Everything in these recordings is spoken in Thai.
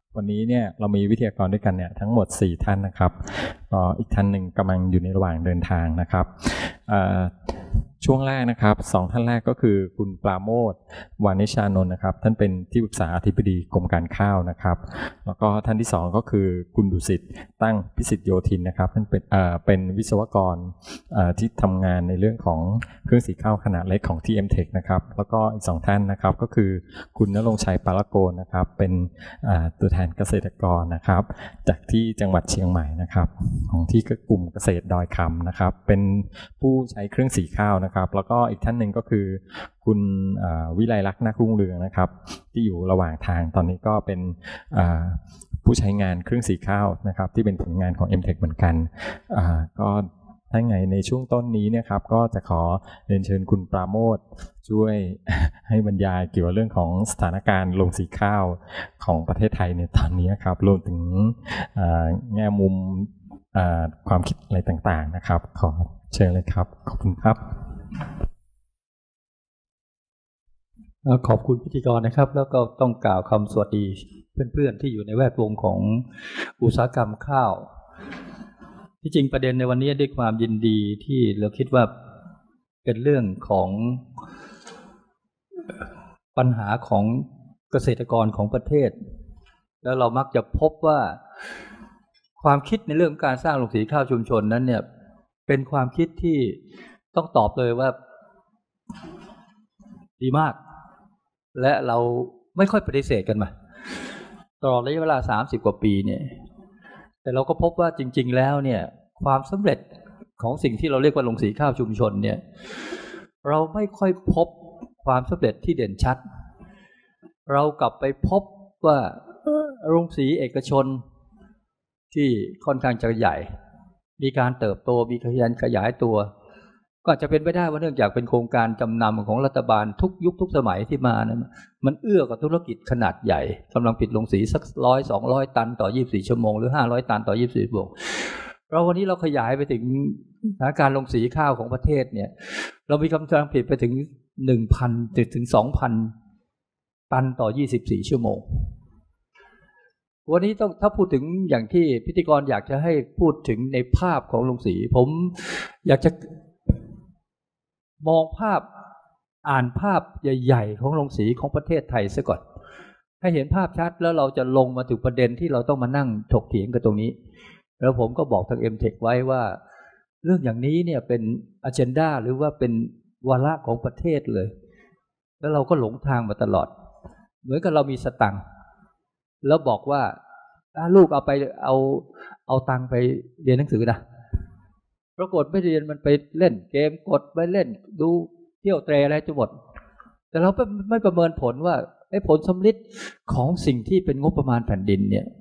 วันนี้เนี่ยเรามีวิทยากรด้วยกันเนี่ยทั้งหมด4ท่านนะครับอีกท่านหนึ่งกำลังอยู่ในระหว่างเดินทางนะครับช่วงแรกนะครับ2ท่านแรกก็คือคุณปราโมท วานิชานนท์นะครับท่านเป็นที่ปรึกษาอธิบดีกรมการข้าวนะครับแล้วก็ท่านที่2ก็คือคุณดุสิตตั้งพิสิทธิ์โยธินนะครับท่านเป็นวิศวกรที่ทำงานในเรื่องของเครื่องสีข้าวขนาดเล็กของ TM Tech นะครับแล้วก็อีก2ท่านนะครับก็คือคุณณรงค์ชัยปาละโกนนะครับเป็นตัวแทนเกษตรกรนะครับจากที่จังหวัดเชียงใหม่นะครับของที่กลุ่มเกษตรดอยคำนะครับเป็นผู้ใช้เครื่องสีข้าวนะครับแล้วก็อีกท่านหนึ่งก็คือคุณวิไลลักษณ์นาครุ่งเรืองนะครับที่อยู่ระหว่างทางตอนนี้ก็เป็นผู้ใช้งานเครื่องสีข้าวนะครับที่เป็นผลงานของ M-Tech เหมือนกันก็ถ้าไงในช่วงต้นนี้เนี่ยครับก็จะขอเรียนเชิญคุณปราโมทช่วยให้บรรยายเกี่ยวกับเรื่องของสถานการณ์โรงสีข้าวของประเทศไทยในตอนนี้ครับรวมถึงแง่มุมความคิดอะไรต่างๆนะครับขอเชิญเลยครับขอบคุณครับขอบคุณพิธีกรนะครับแล้วก็ต้องกล่าวคำสวัสดีเพื่อนๆที่อยู่ในแวดวงของอุตสาหกรรมข้าวที่จริงประเด็นในวันนี้ด้วยความยินดีที่เราคิดว่าเป็นเรื่องของปัญหาของเกษตรกรของประเทศแล้วเรามักจะพบว่าความคิดในเรื่องการสร้างโรงสีข้าวชุมชนนั้นเนี่ยเป็นความคิดที่ต้องตอบเลยว่าดีมากและเราไม่ค่อยปฏิเสธกันมาตลอดระยะเวลา30 กว่าปีเนี่ยแต่เราก็พบว่าจริงๆแล้วเนี่ยความสำเร็จของสิ่งที่เราเรียกว่าโรงสีข้าวชุมชนเนี่ยเราไม่ค่อยพบความสำเร็จที่เด่นชัดเรากลับไปพบว่าโรงสีเอกชนที่ค่อนข้างจะใหญ่มีการเติบโตมีการขยายตัวก็อาจจะเป็นไปได้ว่าเนื่องจากเป็นโครงการจำนำของรัฐบาลทุกยุคทุกสมัยที่มานะมันเอื้อกับธุรกิจขนาดใหญ่กำลังปิดโรงสีสัก100-200 ตันต่อ24 ชั่วโมงหรือ500 ตันต่อ24 ชั่วโมงเราวันนี้เราขยายไปถึงสถานการณ์โรงสีข้าวของประเทศเนี่ยเรามีกำลังผลิตไปถึง 1,000 ถึง 2,000 ตันต่อ24 ชั่วโมงวันนี้ถ้าพูดถึงอย่างที่พิธีกรอยากจะให้พูดถึงในภาพของโรงสีผมอยากจะมองภาพอ่านภาพใหญ่ๆของโรงสีของประเทศไทยซะก่อนให้เห็นภาพชัดแล้วเราจะลงมาถึงประเด็นที่เราต้องมานั่งถกเถียงกันตรงนี้แล้วผมก็บอกทาง M-Tech ไว้ว่าเรื่องอย่างนี้เนี่ยเป็นอเจนดาหรือว่าเป็นวาระของประเทศเลยแล้วเราก็หลงทางมาตลอดเหมือนกับเรามีสตังค์แล้วบอกว่าลูกเอาตังค์ไปเรียนหนังสือนะปรากฏไม่เรียนมันไปเล่นเกมกดไปเล่นดูเที่ยวเตะอะไรจะหมดแต่เราไม่ประเมินผลว่าผลสำลิดของสิ่งที่เป็นงบประมาณแผ่นดินเนี่ย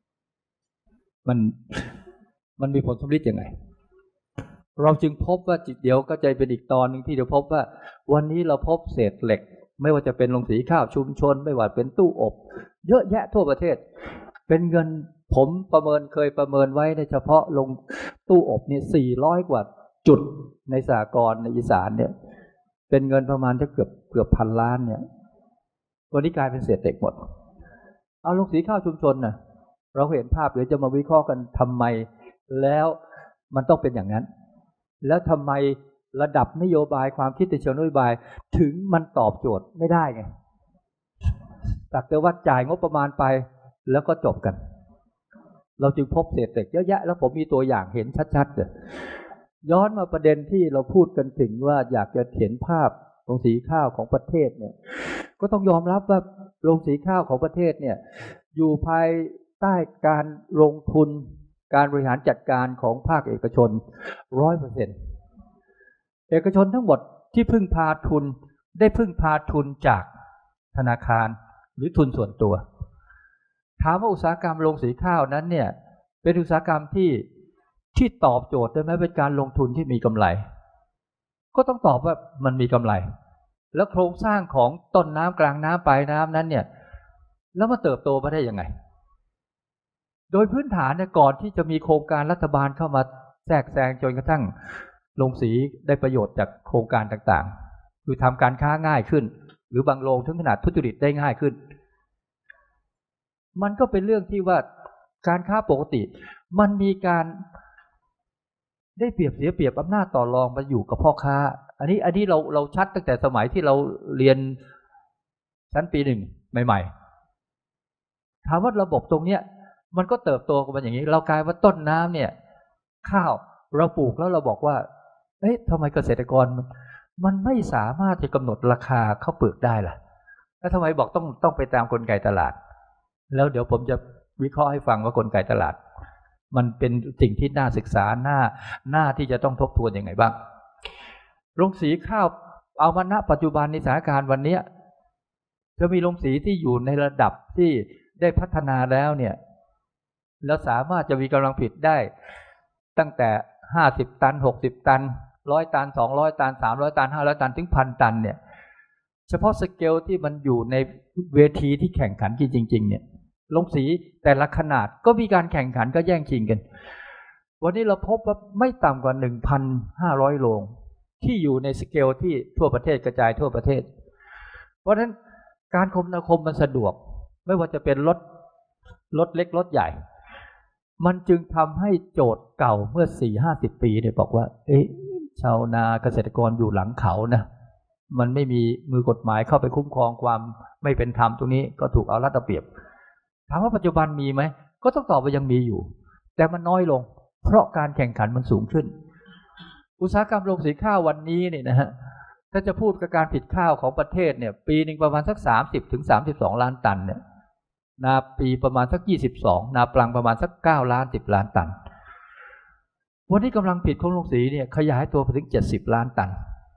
มันมีผลสำลิดยังไงเราจึงพบว่าเดี๋ยวก็จะเป็นอีกตอนนึงที่เดี๋ยวพบว่าวันนี้เราพบเศษเหล็กไม่ว่าจะเป็นโรงสีข้าวชุมชนไม่ว่าเป็นตู้อบเยอะแยะทั่วประเทศเป็นเงินผมเคยประเมินไว้ในเฉพาะลงตู้อบนี่400 กว่าจุดในสหกรณ์ในอีสานเนี่ยเป็นเงินประมาณจะเกือบ1,000 ล้านเนี่ยวันนี้กลายเป็นเศษเหล็กหมดเอาโรงสีข้าวชุมชนน่ะเราเห็นภาพเดี๋ยวจะมาวิเคราะห์กันทำไมแล้วมันต้องเป็นอย่างนั้นแล้วทำไมระดับนโยบายความคิดในเชิงนโยบายถึงมันตอบโจทย์ไม่ได้ไงสักแต่ว่าจ่ายงบประมาณไปแล้วก็จบกันเราจึงพบเศษเหล็กเยอะแยะแล้วผมมีตัวอย่างเห็นชัดๆเลยย้อนมาประเด็นที่เราพูดกันถึงว่าอยากจะเห็นภาพโรงสีข้าวของประเทศเนี่ยก็ต้องยอมรับว่าโรงสีข้าวของประเทศเนี่ยอยู่ภายใต้การลงทุนการบริหารจัดการของภาคเอกชน 100%เอกชนทั้งหมดที่พึ่งพาทุนได้พึ่งพาทุนจากธนาคารหรือทุนส่วนตัวถามว่าอุตสาหกรรมโรงสีข้าวนั้นเนี่ยเป็นอุตสาหกรรมที่ตอบโจทย์ได้ไหมเป็นการลงทุนที่มีกำไรก็ต้องตอบว่ามันมีกำไรแล้วโครงสร้างของต้นน้ำกลางน้ำปลายน้ำนั้นเนี่ยแล้วมาเติบโตมาได้ยังไงโดยพื้นฐานเนี่ยก่อนที่จะมีโครงการรัฐบาลเข้ามาแทรกแซงจนกระทั่งโรงสีได้ประโยชน์จากโครงการต่างๆคือทำการค้าง่ายขึ้นหรือบางโรงถึงขนาดทุจริตได้ง่ายขึ้นมันก็เป็นเรื่องที่ว่าการค้าปกติมันมีการได้เปรียบเสียเปรียบอำนาจต่อรองมาอยู่กับพ่อค้าอันนี้เราชัดตั้งแต่สมัยที่เราเรียนชั้นปี 1ใหม่ๆถามว่าระบบตรงเนี้ยมันก็เติบโตกันมาอย่างนี้เรากลายว่าต้นน้ำเนี่ยข้าวเราปลูกแล้วเราบอกว่าเอ๊ะทำไมเกษตรกรมันไม่สามารถจะกำหนดราคาข้าวเปลือกได้ล่ะแล้วทำไมบอกต้องไปตามกลไกตลาดแล้วเดี๋ยวผมจะวิเคราะห์ให้ฟังว่ากลไกตลาดมันเป็นสิ่งที่น่าศึกษาหน้าที่จะต้องทบทวนยังไงบ้างโรงสีข้าวเอามาณปัจจุบันในสถานการณ์วันนี้จะมีโรงสีที่อยู่ในระดับที่ได้พัฒนาแล้วเนี่ยแล้วสามารถจะมีกำลังผลิตได้ตั้งแต่50ตัน60ตัน100ตัน200ตัน300ตัน500ตันถึง 1,000 ตันเนี่ยเฉพาะสเกลที่มันอยู่ในเวทีที่แข่งขันจริงๆเนี่ยโรงสีแต่ละขนาดก็มีการแข่งขันก็แย่งชิงกันวันนี้เราพบว่าไม่ต่ำกว่า 1,500 โรงที่อยู่ในสเกลที่ทั่วประเทศกระจายทั่วประเทศเพราะฉะนั้นการคมนาคมมันสะดวกไม่ว่าจะเป็นรถเล็กรถใหญ่มันจึงทำให้โจทย์เก่าเมื่อ 4-50 ปีเนี่ยบอกว่าชาวนาเกษตรกรอยู่หลังเขานะมันไม่มีมือกฎหมายเข้าไปคุ้มครองความไม่เป็นธรรมตรงนี้ก็ถูกเอารัดเอาเปรียบถามว่าปัจจุบันมีไหมก็ต้องตอบว่ายังมีอยู่แต่มันน้อยลงเพราะการแข่งขันมันสูงขึ้นอุตสาหกรรมโรงสีข้าววันนี้เนี่ยนะฮะถ้าจะพูดกับการผลิตข้าวของประเทศเนี่ยปีนึงประมาณสัก30-32 ล้านตันเนี่ยนาปีประมาณสัก22นาปลังประมาณสัก9ล้าน10ล้านตันวันนี้กำลังผลิตของโรงสีเนี่ยขยายตัวไปถึง70ล้านตัน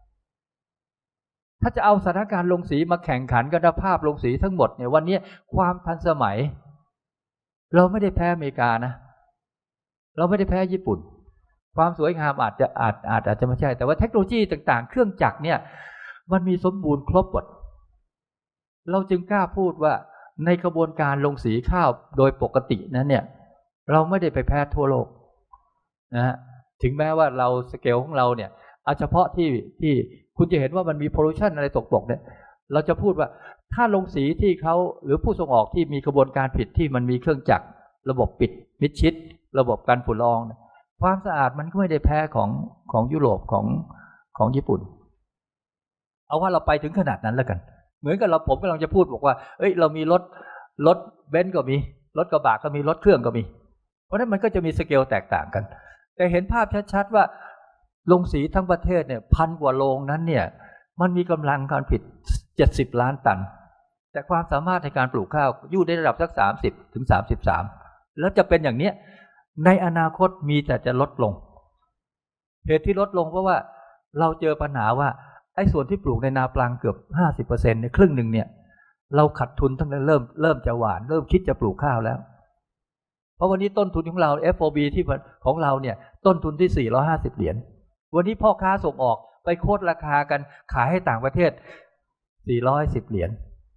ถ้าจะเอาสถานการณ์โรงสีมาแข่งขันกันภาพโรงสีทั้งหมดเนี่ยวันนี้ความทันสมัยเราไม่ได้แพ้อเมริกานะเราไม่ได้แพ้ญี่ปุ่นความสวยงามอาจจะไม่ใช่แต่ว่าเทคโนโลยีต่างๆเครื่องจักรเนี่ยมันมีสมบูรณ์ครบหมดเราจึงกล้าพูดว่าในกระบวนการลงสีข้าวโดยปกตินั้นเนี่ยเราไม่ได้ไปแพ้ทั่วโลกนะฮะถึงแม้ว่าเราสเกลของเราเนี่ยเอาเฉพาะที่คุณจะเห็นว่ามันมีโพลูชันอะไรตกตกเนี่ยเราจะพูดว่าถ้าลงสีที่เขาหรือผู้ส่งออกที่มีกระบวนการผลิตที่มันมีเครื่องจักรระบบปิดมิดชิดระบบการฝุ่นละอองความสะอาดมันก็ไม่ได้แพ้ของยุโรปของญี่ปุ่นเอาว่าเราไปถึงขนาดนั้นแล้วกันเหมือนกับผมกำลังจะพูดบอกว่าเรามีรถเบนซ์ก็มีรถกระบะก็มีรถเครื่องก็มีเพราะฉะนั้นมันก็จะมีสเกลแตกต่างกันแต่เห็นภาพชัดๆว่าโรงสีทั้งประเทศเนี่ย1,000 กว่าโรงนั้นเนี่ยมันมีกำลังการผลิต70ล้านตันแต่ความสามารถในการปลูกข้าวอยู่ในระดับสัก30-33แล้วจะเป็นอย่างนี้ในอนาคตมีแต่จะลดลงเหตุที่ลดลงเพราะว่าเราเจอปัญหาว่าไอ้ส่วนที่ปลูกในนาปลังเกือบ 50% ในครึ่งหนึ่งเนี่ยเราขาดทุนตั้งแต่เริ่มจะหว่านเริ่มคิดจะปลูกข้าวแล้วเพราะวันนี้ต้นทุนของเรา FOB ที่ของเราเนี่ยต้นทุนที่450 เหรียญวันนี้พ่อค้าส่งออกไปโค้ดราคากันขายให้ต่างประเทศ410 เหรียญ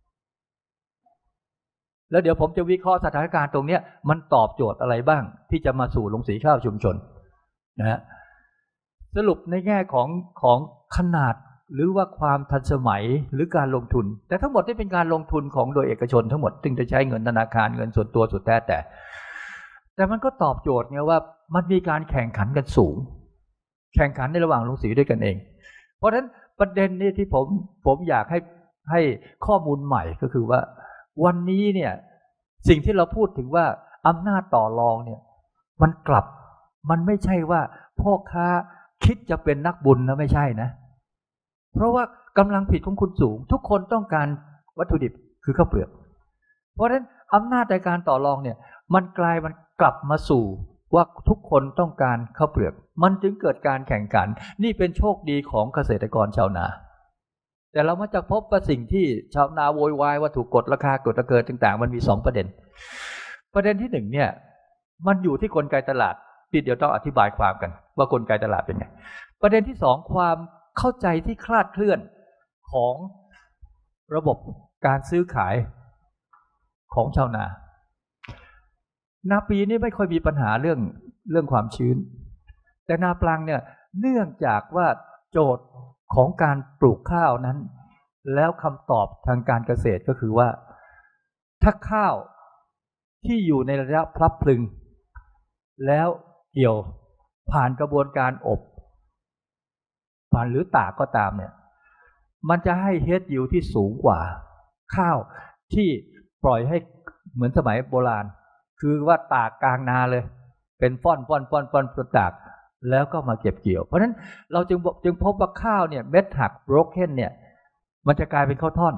แล้วเดี๋ยวผมจะวิเคราะห์สถานการณ์ตรงนี้มันตอบโจทย์อะไรบ้างที่จะมาสู่โรงสีข้าวชุมชนนะฮะสรุปในแง่ของขนาดหรือว่าความทันสมัยหรือการลงทุนแต่ทั้งหมดที่เป็นการลงทุนของโดยเอกชนทั้งหมดซึ่งจะใช้เงินธนาคารเงินส่วนตัวสุดแท้แต่มันก็ตอบโจทย์ไงว่ามันมีการแข่งขันกันสูงแข่งขันในระหว่างโรงสีด้วยกันเองเพราะฉะนั้นประเด็นนี้ที่ผมอยากให้ข้อมูลใหม่ก็คือว่าวันนี้เนี่ยสิ่งที่เราพูดถึงว่าอำนาจต่อรองเนี่ยมันไม่ใช่ว่าพ่อค้าคิดจะเป็นนักบุญนะไม่ใช่นะเพราะว่ากำลังผลิตของคุณสูงทุกคนต้องการวัตถุดิบคือข้าวเปลือกเพราะฉะนั้นอำนาจในการต่อรองเนี่ยมันกลับมาสู่ว่าทุกคนต้องการข้าวเปลือกมันจึงเกิดการแข่งขันนี่เป็นโชคดีของเกษตรกรชาวนาแต่เรามาจะพบว่าสิ่งที่ชาวนาโวยวายว่าถูกกดราคากดราคาต่างๆมันมี2ประเด็นที่1เนี่ยมันอยู่ที่กลไกตลาดที่เดี๋ยวต้องอธิบายความกันว่ากลไกตลาดเป็นไงประเด็นที่2ความเข้าใจที่คลาดเคลื่อนของระบบการซื้อขายของชาวนาปีนี้ไม่ค่อยมีปัญหาเรื่องความชื้นแต่นาปลังเนี่ยเนื่องจากว่าโจทย์ของการปลูกข้าวนั้นแล้วคำตอบทางการเกษตรก็คือว่าถ้าข้าวที่อยู่ในระยะพลับพลึงแล้วเกี่ยวผ่านกระบวนการอบผ่านหรือตากก็ตามเนี่ยมันจะให้เฮดยิลด์ที่สูงกว่าข้าวที่ปล่อยให้เหมือนสมัยโบราณคือว่าตากกลางนาเลยเป็นฟ่อนตากแล้วก็มาเก็บเกี่ยวเพราะฉะนั้นเราจึงพบว่าข้าวเนี่ยเม็ดหัก broken เนี่ยมันจะกลายเป็นข้าวท่อน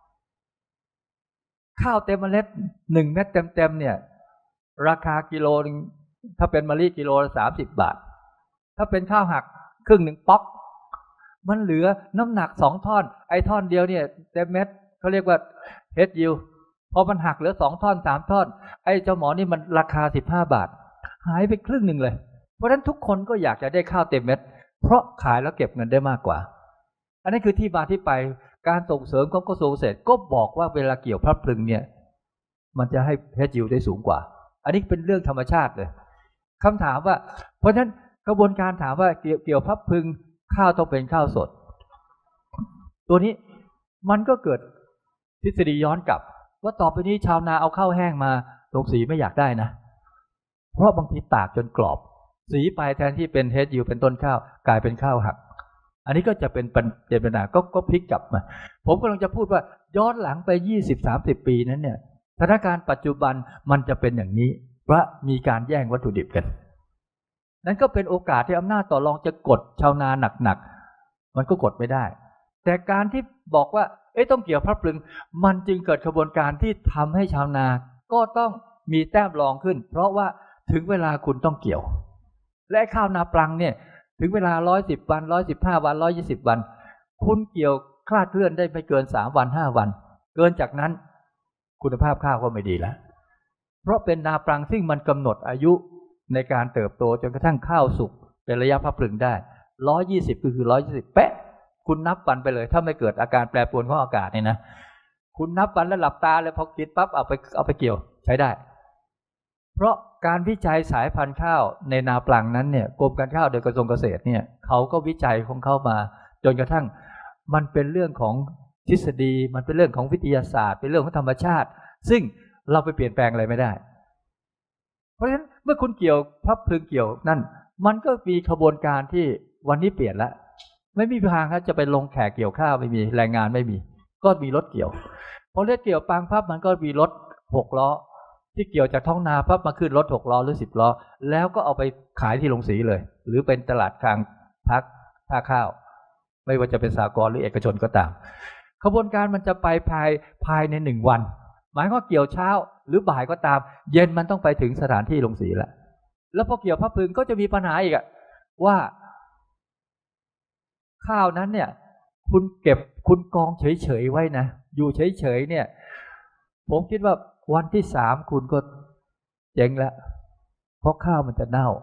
ข้าวเต็มเมล็ด1เม็ดเต็มๆเนี่ยราคากิโลนึงถ้าเป็นมะลิกิโลละ30 บาทถ้าเป็นข้าวหักครึ่งหนึ่งป๊อกมันเหลือน้ำหนัก2 ท่อนไอ้ท่อนเดียวเนี่ยเต็มเม็ดเขาเรียกว่าเฮดยิลด์พอมันหักเหลือ2 ท่อน3 ท่อนไอ้เจ้าหมอนี่มันราคา15 บาทหายไปครึ่งหนึ่งเลยเพราะฉะนั้นทุกคนก็อยากจะได้ข้าวเต็มเม็ดเพราะขายแล้วเก็บเงินได้มากกว่าอันนี้คือที่มาที่ไปการส่งเสริมของกระทรวงเกษตรก็บอกว่าเวลาเกี่ยวพลับพลึงเนี่ยมันจะให้เฮดยิลด์ได้สูงกว่าอันนี้เป็นเรื่องธรรมชาติเลยคำถามว่าเพราะฉะนั้นกระบวนการถามว่าเกี่ยวพลับพลึงข้าวต้องเป็นข้าวสดตัวนี้มันก็เกิดทฤษฎีย้อนกลับว่าต่อไปนี้ชาวนาเอาข้าวแห้งมาลงสีไม่อยากได้นะเพราะบางทีตากจนกรอบสีไปแทนที่เป็นเฮดยิลด์เป็นต้นข้าวกลายเป็นข้าวหักอันนี้ก็จะเป็นปัญหาก็พลิกกลับมาผมกำลังจะพูดว่าย้อนหลังไป 20-30 ปีนั้นเนี่ยสถานการณ์ปัจจุบันมันจะเป็นอย่างนี้เพราะมีการแย่งวัตถุดิบกันนั้นก็เป็นโอกาสที่อำนาจต่อรองจะกดชาวนาหนักๆมันก็กดไม่ได้แต่การที่บอกว่าต้องเกี่ยวพลับพลึงมันจึงเกิดกระบวนการที่ทำให้ชาวนาก็ต้องมีแต้มรองขึ้นเพราะว่าถึงเวลาคุณต้องเกี่ยวและข้าวนาปลังเนี่ยถึงเวลา110 วัน115 วัน120 วันคุณเกี่ยวคลาดเคลื่อนได้ไม่เกิน3 วัน5 วันเกินจากนั้นคุณภาพข้าวก็ไม่ดีแล้วเพราะเป็นนาปลังซึ่งมันกำหนดอายุในการเติบโตจนกระทั่งข้าวสุกเป็นระยะพลับพลึงได้120ก็คือ120เป๊ะคุณนับวันไปเลยถ้าไม่เกิดอาการแปรปรวนของอากาศเนี่ยนะคุณนับวันแล้วหลับตาเลยพอกินปั๊บเอาไปเกี่ยวใช้ได้เพราะการวิจัยสายพันธุ์ข้าวในนาปลังนั้นเนี่ยกรมการข้าวโดยกระทรวงเกษตรเนี่ยเขาก็วิจัยของเขามาจนกระทั่งมันเป็นเรื่องของทฤษฎีมันเป็นเรื่องของวิทยาศาสตร์เป็นเรื่องของธรรมชาติซึ่งเราไปเปลี่ยนแปลงอะไรไม่ได้เพราะฉะนั้นเมื่อคุณเกี่ยวพลับพลึงเกี่ยวนั่นมันก็มีขบวนการที่วันนี้เปลี่ยนแล้วไม่มีทางครับจะไปลงแขกเกี่ยวข้าวไม่มีแรงงานไม่มีก็มีรถเกี่ยวพอรถเกี่ยวปังพับมันก็มีรถ6 ล้อที่เกี่ยวจากท้องนาพับมาขึ้นรถ6 ล้อหรือ10 ล้อแล้วก็เอาไปขายที่โรงสีเลยหรือเป็นตลาดกลางพักท่าข้าวไม่ว่าจะเป็นสหกรณ์หรือเอกชนก็ตามขบวนการมันจะไปภายใน1 วันหมายว่าเกี่ยวเช้าหรือบ่ายก็ตามเย็นมันต้องไปถึงสถานที่โรงสีแล้วพอเกี่ยวพลับพลึงก็จะมีปัญหาอีกว่าข้าวนั้นเนี่ยคุณเก็บคุณกองเฉยๆไว้นะอยู่เฉยๆเนี่ยผมคิดว่าวันที่3คุณก็เจ๊งแล้วเพราะข้าวมันจะเน่า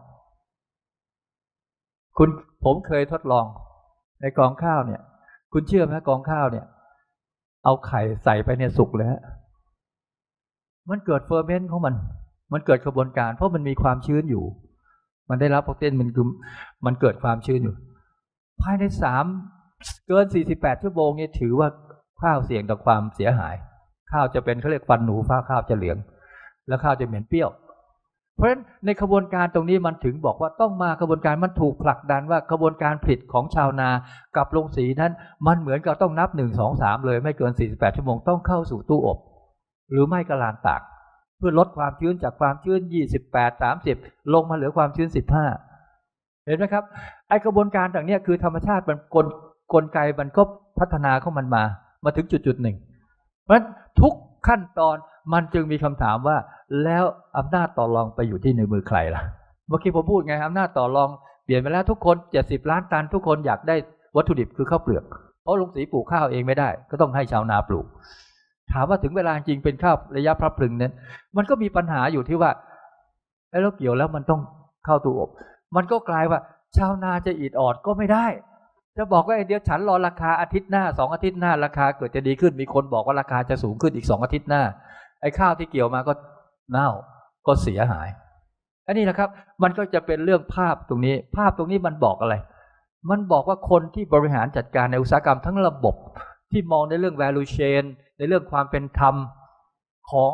ผมเคยทดลองในกองข้าวเนี่ยคุณเชื่อไหมกองข้าวเนี่ยเอาไข่ใส่ไปเนี่ยสุกเลยฮะมันเกิดเฟอร์เมนต์ของมันเกิดกระบวนการเพราะมันมีความชื้นอยู่มันได้รับออกซิเจนมันเกิดความชื้นอยู่ภายในเกิน48 ชั่วโมงเนี่ยถือว่าข้าวเสี่ยงต่อความเสียหายข้าวจะเป็นเขาเรียกฟันหนูข้าวจะเหลืองแล้วข้าวจะเหม็นเปรี้ยวเพราะฉะนั้นในขบวนการตรงนี้มันถึงบอกว่าต้องมากระบวนการมันถูกผลักดันว่ากระบวนการผลิตของชาวนากับโรงสีนั้นมันเหมือนกับต้องนับ1 2 3เลยไม่เกิน48 ชั่วโมงต้องเข้าสู่ตู้อบหรือไม่ก็ลานตากเพื่อลดความชื้นจากความชื้น28-30ลงมาเหลือความชื้น15เห็นไหมครับไอกระบวนการต่างนี้คือธรรมชาติมันกลไกมันก็พัฒนาของมันมาถึงจุดหนึ่งเพราะฉะนั้นทุกขั้นตอนมันจึงมีคำถามว่าแล้วอำนาจต่อรองไปอยู่ที่ในมือใครล่ะเมื่อกี้ผมพูดไงอำนาจต่อรองเปลี่ยนไปแล้วทุกคน70 ล้านตันทุกคนอยากได้วัตถุดิบคือข้าวเปลือกเพราะโรงสีปลูกข้าวเองไม่ได้ก็ต้องให้ชาวนาปลูกถามว่าถึงเวลาจริงเป็นข้าวระยะพลับพลึงนั้นมันก็มีปัญหาอยู่ที่ว่าแล้วเกี่ยวแล้วมันต้องเข้าตู้อบมันก็กลายว่าชาวนาจะอิดออดก็ไม่ได้จะบอกว่าเดี๋ยวฉันรอราคาอาทิตย์หน้า2 อาทิตย์หน้าราคาเกิดจะดีขึ้นมีคนบอกว่าราคาจะสูงขึ้นอีก2 อาทิตย์หน้าไอ้ข้าวที่เกี่ยวมาก็เน่าก็เสียหายอันนี้นะครับมันก็จะเป็นเรื่องภาพตรงนี้มันบอกอะไรมันบอกว่าคนที่บริหารจัดการในอุตสาหกรรมทั้งระบบที่มองในเรื่อง value chain ในเรื่องความเป็นธรรมของ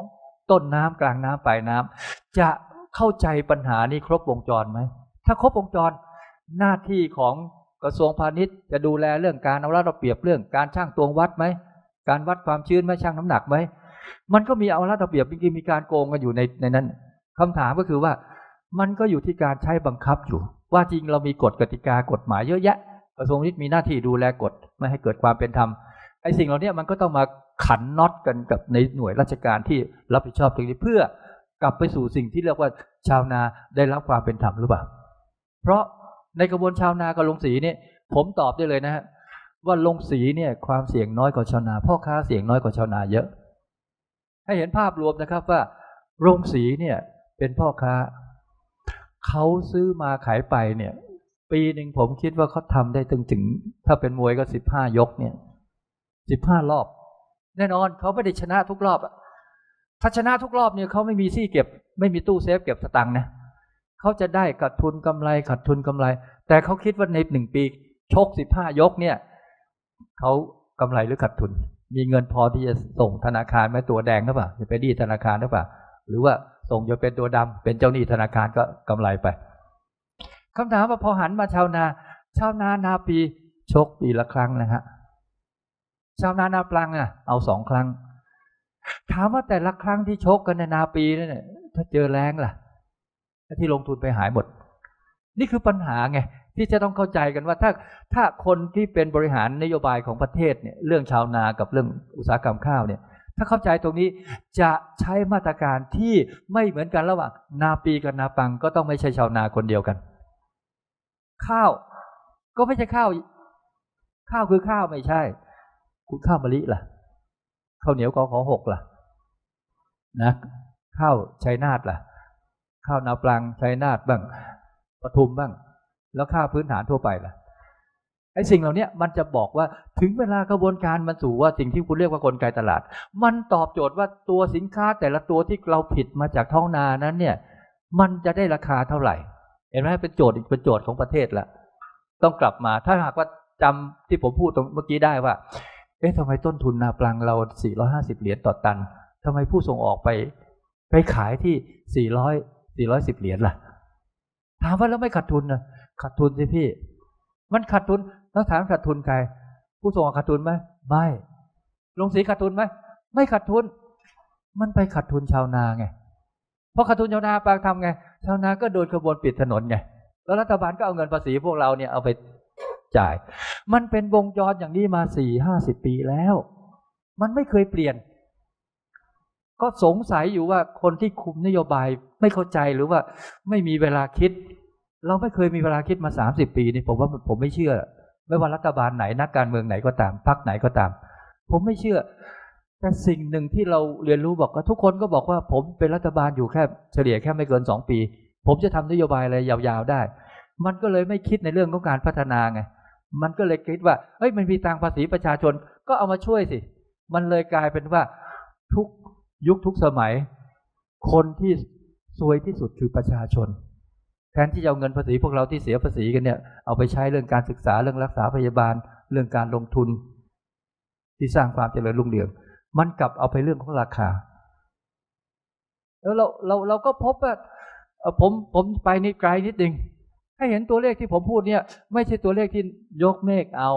ต้นน้ำกลางน้ำปลายน้ำจะเข้าใจปัญหานี้ครบวงจรไหมถ้าครบวงจรหน้าที่ของกระทรวงพาณิชย์จะดูแลเรื่องการเอารัดเอาเปรียบเรื่องการชั่งตวงวัดไหมการวัดความชื้นไหมชั่งน้ำหนักไหมมันก็มีเอารัดเอาเปรียบจริงๆมีการโกงกันอยู่ในนั้นคำถามก็คือว่ามันก็อยู่ที่การใช้บังคับอยู่ว่าจริงเรามีกฎกติกากฎหมายเยอะแยะกระทรวงพาณิชย์มีหน้าที่ดูแลกฎไม่ให้เกิดความเป็นธรรมไอ้สิ่งเหล่านี้มันก็ต้องมาขันน็อตกันกับในหน่วยราชการที่รับผิดชอบตรงนี้เพื่อกลับไปสู่สิ่งที่เรียกว่าชาวนาได้รับความเป็นธรรมหรือเปล่าเพราะในกระบวนชาวนากับลงสีเนี่ยผมตอบได้เลยนะฮะว่าลงสีเนี่ยความเสี่ยงน้อยกว่าชาวนาพ่อค้าเสี่ยงน้อยกว่าชาวนาเยอะให้เห็นภาพรวมนะครับว่าโรงสีเนี่ยเป็นพ่อค้าเขาซื้อมาขายไปเนี่ยปีหนึ่งผมคิดว่าเขาทำได้ถึงถ้าเป็นมวยก็15 ยกเนี่ย15 รอบแน่นอนเขาไม่ได้ชนะทุกรอบถ้าชนะทุกรอบเนี่ยเขาไม่มีซี่เก็บไม่มีตู้เซฟเก็บสตังค์นะเขาจะได้ขาดทุนกำไรขาดทุนกำไรแต่เขาคิดว่าใน1 ปีชก15 ยกเนี่ยเขากำไรหรือขาดทุนมีเงินพอที่จะส่งธนาคารไหมตัวแดงหรือเปล่าจะไปดีธนาคารหรือเปล่าหรือว่าส่งจะเป็นตัวดำเป็นเจ้าหนี้ธนาคารก็กำไรไปคำถามว่าพอหันมาชาวนานาปีชกปีละครั้งนะฮะชาวนานาปลังเอา2 ครั้งถามว่าแต่ละครั้งที่ชกกันในนาปีนั่นเนี่ยถ้าเจอแรงล่ะที่ลงทุนไปหายหมดนี่คือปัญหาไงที่จะต้องเข้าใจกันว่าถ้าคนที่เป็นบริหารนโยบายของประเทศเนี่ยเรื่องชาวนากับเรื่องอุตสาหกรรมข้าวเนี่ยถ้าเข้าใจตรงนี้จะใช้มาตรการที่ไม่เหมือนกันระหว่างนาปีกับนาปังก็ต้องไม่ใช่ชาวนาคนเดียวกันข้าวก็ไม่ใช่ข้าวคือข้าวไม่ใช่คุณข้าวมะลิล่ะข้าวเหนียวกข6ล่ะนะข้าวชัยนาทล่ะข้าวนาปลังชัยนาทบ้างปทุมบ้างแล้วข้าวพื้นฐานทั่วไปล่ะไอ้สิ่งเหล่านี้มันจะบอกว่าถึงเวลากระบวนการมันสู่ว่าสิ่งที่คุณเรียกว่ากลไกตลาดมันตอบโจทย์ว่าตัวสินค้าแต่ละตัวที่เราผิดมาจากท้องนานั้นเนี่ยมันจะได้ราคาเท่าไหร่เห็นไหมเป็นโจทย์ของประเทศละต้องกลับมาถ้าหากว่าจำที่ผมพูดตรงเมื่อกี้ได้ว่าทำไมต้นทุนนาปลังเรา450 เหรียญต่อตันทำไมผู้ส่งออกไปขายที่410 เหรียญล่ะถามว่าแล้วไม่ขาดทุนนะขาดทุนสิพี่มันขาดทุนต้องถามขาดทุนใครผู้ส่งออกขาดทุนไหมไม่โรงสีขาดทุนไหมไม่ขาดทุนมันไปขาดทุนชาวนาไงพอขาดทุนชาวนาปางทำไงชาวนาก็โดนขบวนปิดถนนไงแล้วรัฐบาลก็เอาเงินภาษีพวกเราเนี่ยเอาไปจ่ายมันเป็นวงจรอย่างนี้มา40-50 ปีแล้วมันไม่เคยเปลี่ยนก็สงสัยอยู่ว่าคนที่คุมนโยบายไม่เข้าใจหรือว่าไม่มีเวลาคิดเราไม่เคยมีเวลาคิดมา30 ปีนี่ผมว่าผมไม่เชื่อไม่ว่ารัฐบาลไหนนักการเมืองไหนก็ตามพรรคไหนก็ตามผมไม่เชื่อแต่สิ่งหนึ่งที่เราเรียนรู้บอกว่าทุกคนก็บอกว่าผมเป็นรัฐบาลอยู่แค่เฉลี่ยแค่ไม่เกิน2 ปีผมจะทำนโยบายอะไรยาวๆได้มันก็เลยไม่คิดในเรื่องของการพัฒนาไงมันก็เลยคิดว่ามันมีตังภาษีประชาชนก็เอามาช่วยสิมันเลยกลายเป็นว่าทุกยุคทุกสมัยคนที่ซวยที่สุดคือประชาชนแทนที่จะเอาเงินภาษีพวกเราที่เสียภาษีกันเนี่ยเอาไปใช้เรื่องการศึกษาเรื่องรักษาพยาบาลเรื่องการลงทุนที่สร้างความเจริญรุ่งเรืองมันกลับเอาไปเรื่องของราคาแล้วเราก็พบว่าผมไปนี่ไกลนิดนึงให้เห็นตัวเลขที่ผมพูดเนี่ยไม่ใช่ตัวเลขที่ยกเมฆเอา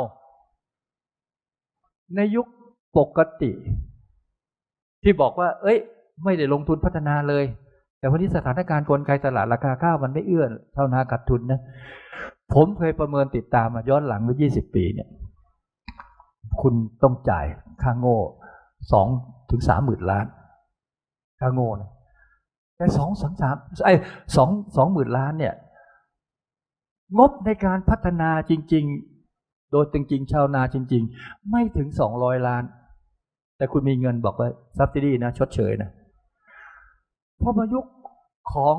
ในยุคปกติที่บอกว่าไม่ได้ลงทุนพัฒนาเลยแต่วันนี้สถานการณ์กลไกตลาดราคาข้าวมันไม่เอื้อชาวนาขาดทุนนะผมเคยประเมินติดตามมาย้อนหลังมา20 ปีเนี่ยคุณต้องจ่ายค่าโง่2-3 หมื่นล้านค่าโง่นะแต่20 ล้านเนี่ยงบในการพัฒนาจริงๆโดยจริงๆชาวนาจริงๆไม่ถึง200 ล้านแต่คุณมีเงินบอกว่าซับซิดีนะชดเชยนะพอมายุคของ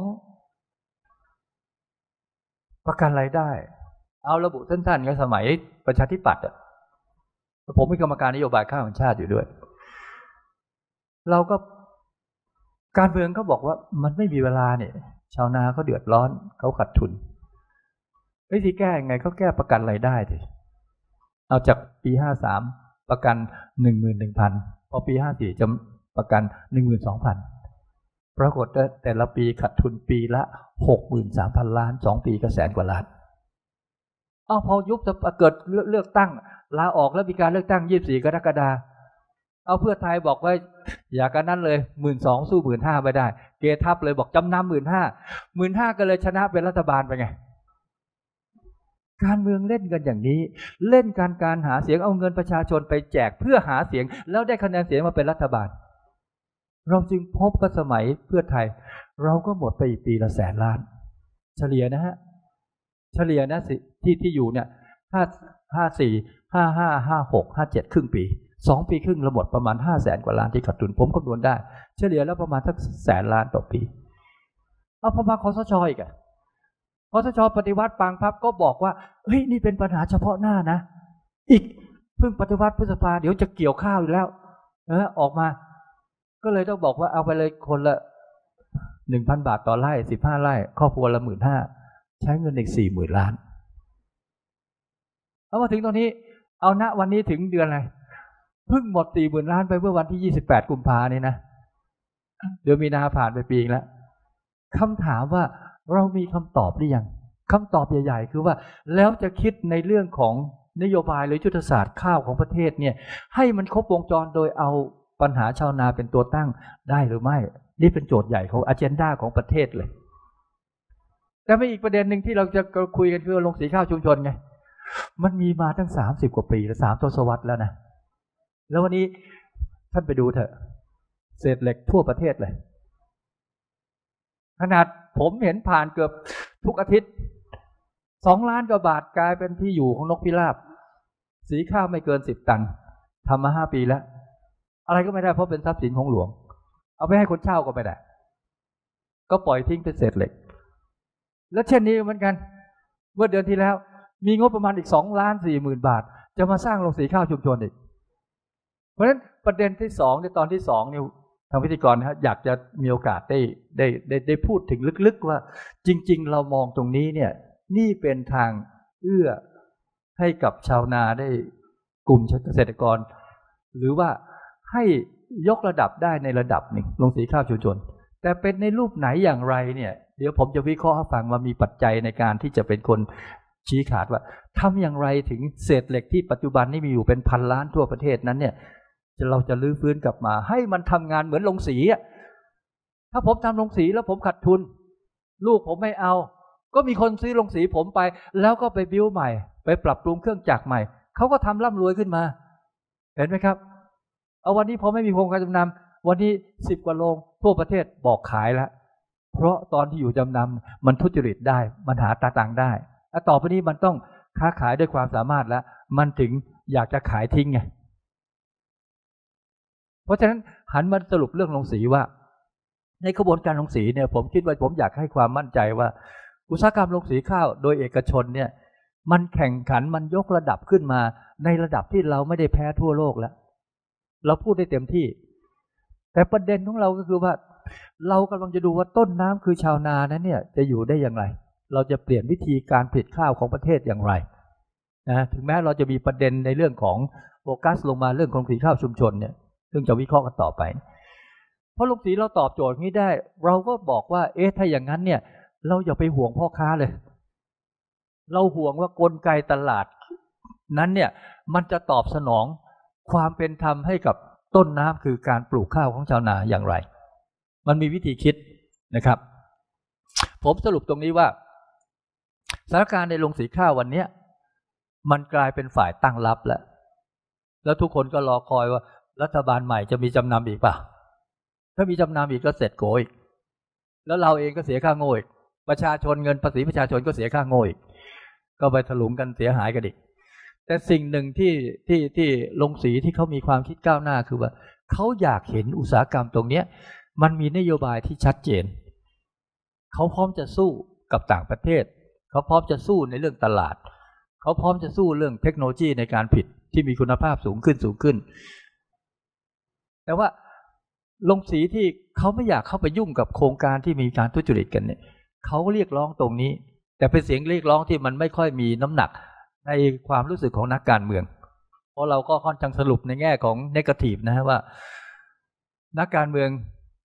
ประกันรายได้เอาระบุสั้นๆในสมัยประชาธิปัตย์ผมเป็นกรรมการนโยบายข้าวแห่งชาติอยู่ด้วยเราก็การเมืองเขาบอกว่ามันไม่มีเวลาเนี่ยชาวนาเขาเดือดร้อนเขาขาดทุนวิธีแก้ยังไงเขาแก้ประกันรายได้ดิเอาจากปี53ประกัน 11,000 พอปี54จะประกัน 12,000 ปรากฏว่าแต่ละปีขาดทุนปีละ 63,000 ล้าน2 ปีก็แสนกว่าล้านพอยุบจะเกิดเลือกตั้งลาออกแล้วมีการเลือกตั้ง24 กรกฎาคมเพื่อไทยบอกว่าอย่ากันนั้นเลย 12,000 สู้ 15,000 ไม่ได้เกทับเลยบอกจำนำ 15,000 ก็เลยชนะเป็นรัฐบาลไปไงการเมืองเล่นกันอย่างนี้เล่นการหาเสียงเอาเงินประชาชนไปแจกเพื่อหาเสียงแล้วได้คะแนนเสียงมาเป็นรัฐบาลเราจึงพบกับสมัยเพื่อไทยเราก็หมดไปอีกปีละ100,000 ล้านเฉลี่ยนะฮะเฉลี่ยนะที่อยู่เนี่ย54 55 56 57ครึ่งปี2 ปีครึ่งเราหมดประมาณ500,000 กว่าล้านที่ขาดทุนผมคำนวณได้เฉลี่ยแล้วประมาณสัก100,000 ล้านต่อปีพอมาคสช.อีกคสช.ปฏิวัติปางพับก็บอกว่าเฮ้ยนี่เป็นปัญหาเฉพาะหน้านะอีกเพิ่งปฏิวัติพฤษภาเดี๋ยวจะเกี่ยวข้าวอยู่แล้วออกมาก็เลยต้องบอกว่าเอาไปเลยคนละ 1,000 บาทต่อไร่15 ไร่ครอบครัวละ 15,000 ใช้เงินอีก 40,000 ล้านมาถึงตอนนี้เอาณวันนี้ถึงเดือนอะไรเพิ่งหมด 40,000 ล้านไปเมื่อวันที่28 กุมภาพันธ์นี่นะเดือนมีนาผ่านไปปีแล้วคำถามว่าเรามีคำตอบหรือยังคำตอบใหญ่ๆคือว่าแล้วจะคิดในเรื่องของนโยบายหรือยุทธศาสตร์ข้าวของประเทศเนี่ยให้มันครบวงจรโดยเอาปัญหาชาวนาเป็นตัวตั้งได้หรือไม่นี่เป็นโจทย์ใหญ่ของอเจนดาของประเทศเลยแต่ไม่อีกประเด็นหนึ่งที่เราจะคุยกันคือโรงสีข้าวชุมชนไงมันมีมาตั้ง30 กว่าปีแล้ว3 ทศวรรษแล้วนะแล้ววันนี้ท่านไปดูเถอะเศษเหล็กทั่วประเทศเลยขนาดผมเห็นผ่านเกือบทุกอาทิตย์2 ล้านกว่าบาทกลายเป็นที่อยู่ของนกพิราบสีข้าวไม่เกิน10 ตันทำมา5 ปีแล้วอะไรก็ไม่ได้เพราะเป็นทรัพย์สินของหลวงเอาไปให้คนเช่าก็ไม่ได้ก็ปล่อยทิ้งเป็นเศษเหล็กและเช่นนี้เหมือนกันเมื่อเดือนที่แล้วมีงบประมาณอีก2,40,000 บาทจะมาสร้างโรงสีข้าวชุมชนอีกเพราะฉะนั้นประเด็นที่2ในตอนที่2เนี่ยทางพิธีกรนะอยากจะมีโอกาสได้พูดถึงลึกๆว่าจริงๆเรามองตรงนี้เนี่ยนี่เป็นทางเอื้อให้กับชาวนาได้กลุ่มเกษตรกรหรือว่าให้ยกระดับได้ในระดับหนึ่งโรงสีข้าวชุมชนแต่เป็นในรูปไหนอย่างไรเนี่ยเดี๋ยวผมจะวิเคราะห์ให้ฟังว่ามีปัจจัยในการที่จะเป็นคนชี้ขาดว่าทำอย่างไรถึงเศษเหล็กที่ปัจจุบันนี้มีอยู่เป็น1,000 ล้านทั่วประเทศนั้นเนี่ยเราจะลื้อฟื้นกลับมาให้มันทำงานเหมือนโรงสีถ้าผมทำโรงสีแล้วผมขาดทุนลูกผมไม่เอาก็มีคนซื้อโรงสีผมไปแล้วก็ไปบิ้วใหม่ไปปรับปรุงเครื่องจักรใหม่เขาก็ทำร่ำรวยขึ้นมาเห็นไหมครับวันนี้พอไม่มีโครงการจำนำวันนี้10 กว่าโรงทั่วประเทศบอกขายแล้วเพราะตอนที่อยู่จำนำมันทุจริตได้มันหาตาตังได้ต่อไปนี้มันต้องค้าขายด้วยความสามารถแล้วมันถึงอยากจะขายทิ้งไงเพราะฉะนั้นหันมาสรุปเรื่องโรงสีว่าในกระบวนการโรงสีเนี่ยผมคิดว่าผมอยากให้ความมั่นใจว่าอุตสาหกรรมโรงสีข้าวโดยเอกชนเนี่ยมันแข่งขันมันยกระดับขึ้นมาในระดับที่เราไม่ได้แพ้ทั่วโลกแล้วเราพูดได้เต็มที่แต่ประเด็นของเราก็คือว่าเรากำลังจะดูว่าต้นน้ำคือชาวนานั้นเนี่ยจะอยู่ได้อย่างไรเราจะเปลี่ยนวิธีการผลิตข้าวของประเทศอย่างไรนะถึงแม้เราจะมีประเด็นในเรื่องของโฟกัสลงมาเรื่องโรงสีข้าวชุมชนเนี่ยซึ่งจะวิเคราะห์กันต่อไปเพราะโรงสีเราตอบโจทย์นี้ได้เราก็บอกว่าถ้าอย่างนั้นเนี่ยเราอย่าไปห่วงพ่อค้าเลยเราห่วงว่ากลไกตลาดนั้นเนี่ยมันจะตอบสนองความเป็นธรรมให้กับต้นน้ำคือการปลูกข้าวของชาวนาอย่างไรมันมีวิธีคิดนะครับผมสรุปตรงนี้ว่าสถานการณ์ในโรงสีข้าววันนี้มันกลายเป็นฝ่ายตั้งรับแล้วทุกคนก็รอคอยว่ารัฐบาลใหม่จะมีจำนำอีกป่ะถ้ามีจำนำอีกก็เสร็จโกอีกแล้วเราเองก็เสียค่าโง่อีกประชาชนเงินภาษีประชาชนก็เสียค่าโง่อีกก็ไปถลุงกันเสียหายกันอีกแต่สิ่งหนึ่งที่โรงสีที่เขามีความคิดก้าวหน้าคือว่าเขาอยากเห็นอุตสาหกรรมตรงนี้มันมีนโยบายที่ชัดเจนเขาพร้อมจะสู้กับต่างประเทศเขาพร้อมจะสู้ในเรื่องตลาดเขาพร้อมจะสู้เรื่องเทคโนโลยีในการผลิตที่มีคุณภาพสูงขึ้นแต่ว่าโรงสีที่เขาไม่อยากเข้าไปยุ่งกับโครงการที่มีการทุจริตกันเนี่ยเขาเรียกร้องตรงนี้แต่เป็นเสียงเรียกร้องที่มันไม่ค่อยมีน้ำหนักในความรู้สึกของนักการเมืองเพราะเราก็ค่อนข้างสรุปในแง่ของเนกาทีฟนะว่านักการเมือง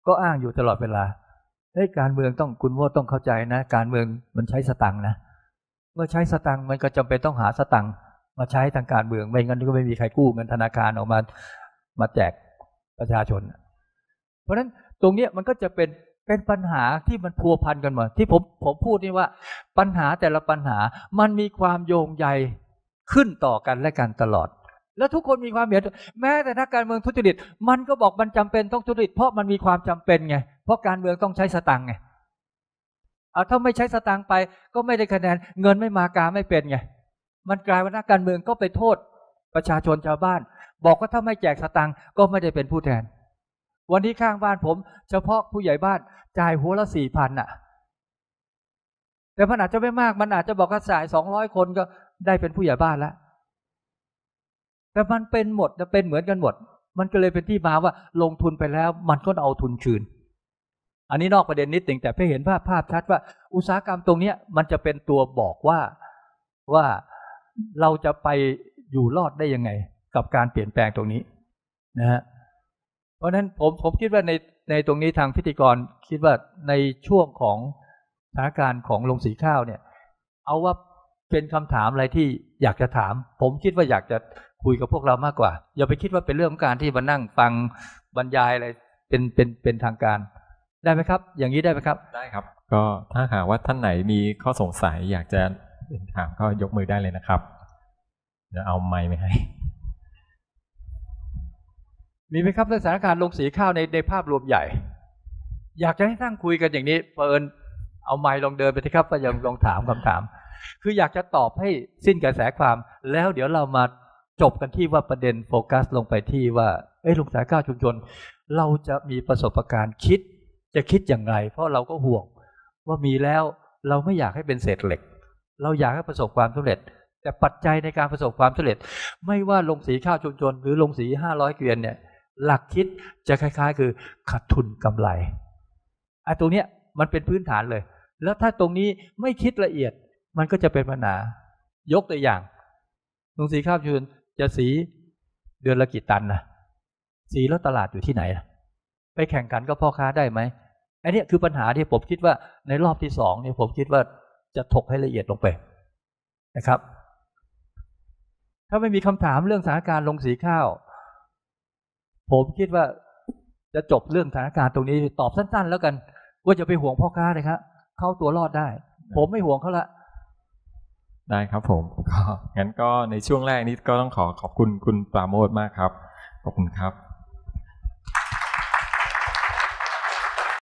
ก็อ้างอยู่ตลอดเวลาการเมืองต้องคุณโมต้องเข้าใจนะการเมืองมันใช้สตังค์นะเมื่อใช้สตังค์มันก็จำเป็นต้องหาสตังค์มาใช้ทางการเมืองไม่งั้นก็ไม่มีใครกู้เงินธนาคารออกมาแจกประชาชนเพราะฉะนั้นตรงนี้มันก็จะเป็นปัญหาที่มันพัวพันกันมาที่ผมพูดนี่ว่าปัญหาแต่ละปัญหามันมีความโยงใยขึ้นต่อกันและกันตลอดแล้วทุกคนมีความเห็นแม้แต่นักการเมืองทุจริตมันก็บอกมันจำเป็นต้องทุจริตเพราะมันมีความจำเป็นไงเพราะการเมืองต้องใช้สตังค์ไงถ้าไม่ใช้สตังค์ไปก็ไม่ได้คะแนนเงินไม่มากาไม่เป็นไงมันกลายเป็นนักการเมืองก็ไปโทษประชาชนชาวบ้านบอกว่าถ้าไม่แจกสตังค์ก็ไม่ได้เป็นผู้แทนวันนี้ข้างบ้านผมเฉพาะผู้ใหญ่บ้านจ่ายหัวละ 4,000 แต่มันอาจจะไม่มากมันอาจจะบอกว่าจ่าย200 คนก็ได้เป็นผู้ใหญ่บ้านแล้วแต่มันเป็นหมดเป็นเหมือนกันหมดมันก็เลยเป็นที่มาว่าลงทุนไปแล้วมันก็เอาทุนคืนอันนี้นอกประเด็นนิดหนึ่งแต่เพื่อเห็นภาพชัดว่าอุตสาหกรรมตรงนี้มันจะเป็นตัวบอกว่าเราจะไปอยู่รอดได้ยังไงกับการเปลี่ยนแปลงตรงนี้นะฮะเพราะฉะนั้นผมคิดว่าในตรงนี้ทางพิธีกรคิดว่าในช่วงของสถานการณ์ของโรงสีข้าวเนี่ยเอาว่าเป็นคำถามอะไรที่อยากจะถามผมคิดว่าอยากจะคุยกับพวกเรามากกว่าอย่าไปคิดว่าเป็นเรื่องของการที่มานั่งฟังบรรยายอะไรเป็นทางการได้ไหมครับอย่างนี้ได้ไหมครับได้ครับก็ถ้าหากว่าท่านไหนมีข้อสงสัยอยากจะถามก็ยกมือได้เลยนะครับเดี๋ยวเอาไมค์ไปให้มีไหมครับสถานการณ์โรงสีข้าวในภาพรวมใหญ่อยากจะให้นั่งคุยกันอย่างนี้เปิดเอาไมค์ลองเดินไปสิครับว่ายังลองถามคำถามคืออยากจะตอบให้สิ้นกระแสความแล้วเดี๋ยวเรามาจบกันที่ว่าประเด็นโฟกัสลงไปที่ว่าโรงสีข้าวชุมชนเราจะมีประสบการณ์จะคิดอย่างไรเพราะเราก็ห่วงว่ามีแล้วเราไม่อยากให้เป็นเศษเหล็กเราอยากให้ประสบความสำเร็จแต่ปัจจัยในการประสบความสำเร็จไม่ว่าโรงสีข้าวชุมชนหรือโรงสี500 เกวียนเนี่ยหลักคิดจะคล้ายๆคือขาดทุนกำไรตรงเนี้ยมันเป็นพื้นฐานเลยแล้วถ้าตรงนี้ไม่คิดละเอียดมันก็จะเป็นปัญหายกตัวอย่างโรงสีข้าวชุมชนจะสีเดือนละกี่ตันนะสีแล้วตลาดอยู่ที่ไหนไปแข่งขันก็พ่อค้าได้ไหมอันนี้คือปัญหาที่ผมคิดว่าในรอบที่2เนี่ยผมคิดว่าจะถกให้ละเอียดลงไปนะครับถ้าไม่มีคำถามเรื่องสถานการณ์โรงสีข้าวผมคิดว่าจะจบเรื่องสถานการณ์ตรงนี้ตอบสั้นๆแล้วกันว่าจะไปห่วงพ่อค้าเลยครับเข้าตัวรอดได้ผมไม่ห่วงเขาละได้ครับผมก็งั้นก็ในช่วงแรกนี้ก็ต้องขอบคุณคุณปราโมทย์มากครับขอบคุณครับ